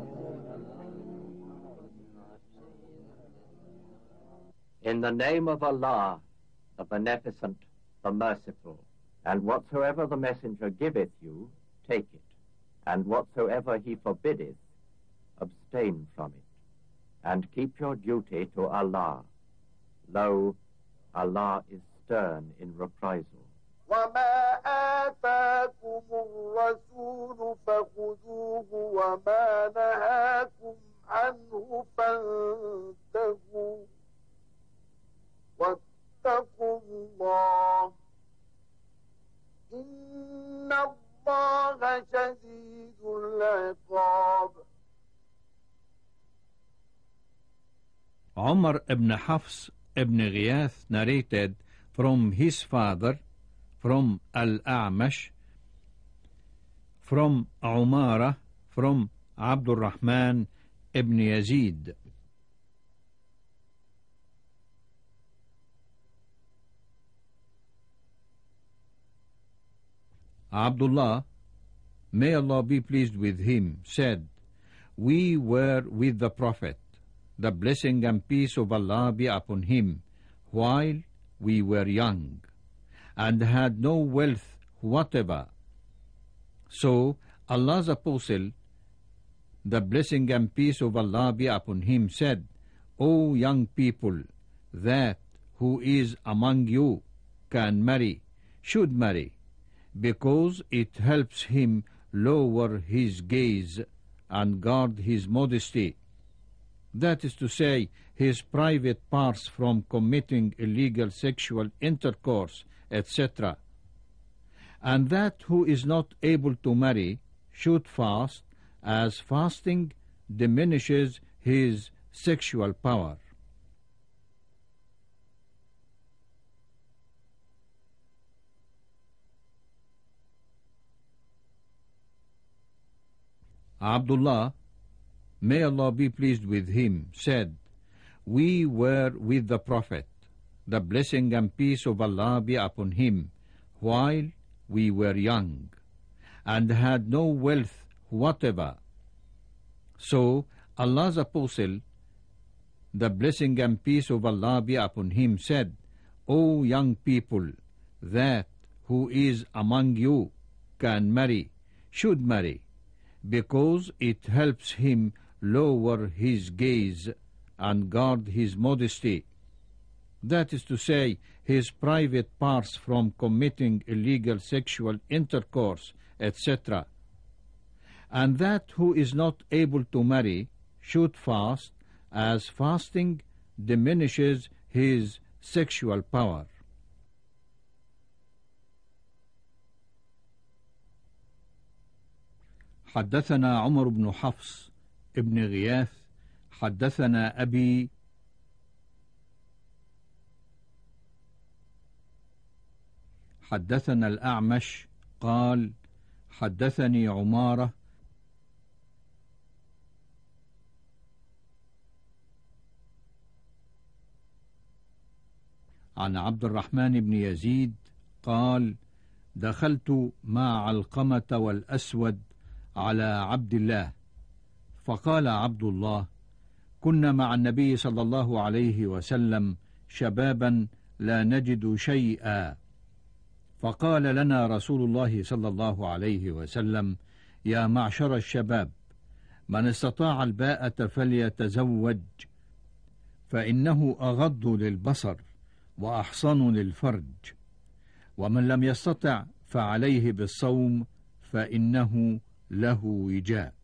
In the name of Allah, the Beneficent, the Merciful. And whatsoever the messenger giveth you, take it. And whatsoever he forbiddeth, abstain from it. And keep your duty to Allah. Lo, Allah is stern in reprisal. وَمَا آتَاكُمُ الرَّسُولُ فَخُذُوهُ وَمَا نَهَاكُمْ عَنْهُ فَانْتَهُوا وَاتَّقُوا اللَّهَ إِنَّ اللَّهَ شَدِيدُ الْعِقَابِ. Umar ibn Hafs ibn Ghiyath narrated from his father, from Al-A'mash, from Umara, from Abdul Rahman ibn Yazid. Abdullah, may Allah be pleased with him, said, "We were with the Prophet, the blessing and peace of Allah be upon him, while we were young, and had no wealth whatever. So Allah's Apostle, the blessing and peace of Allah be upon him, said, O young people, that who is among you can marry, should marry, because it helps him lower his gaze and guard his modesty. That is to say, his private parts from committing illegal sexual intercourse, etc. And that who is not able to marry should fast, as fasting diminishes his sexual power." Abdullah, may Allah be pleased with him, said, "We were with the Prophet, the blessing and peace of Allah be upon him, while we were young, and had no wealth whatever. So Allah's Apostle, the blessing and peace of Allah be upon him, said, O young people, that who is among you can marry, should marry, because it helps him lower his gaze and guard his modesty. That is to say, his private parts from committing illegal sexual intercourse, etc. And that who is not able to marry should fast, as fasting diminishes his sexual power." حدثنا عمر بن حفص ابن غياث حدثنا أبي حدثنا الأعمش قال حدثني عمارة عن عبد الرحمن بن يزيد قال دخلت مع علقمة والأسود على عبد الله، فقال عبد الله: كنا مع النبي صلى الله عليه وسلم شبابا لا نجد شيئا، فقال لنا رسول الله صلى الله عليه وسلم: يا معشر الشباب، من استطاع الباءة فليتزوج، فإنه أغض للبصر وأحصن للفرج، ومن لم يستطع فعليه بالصوم فإنه له وجاء.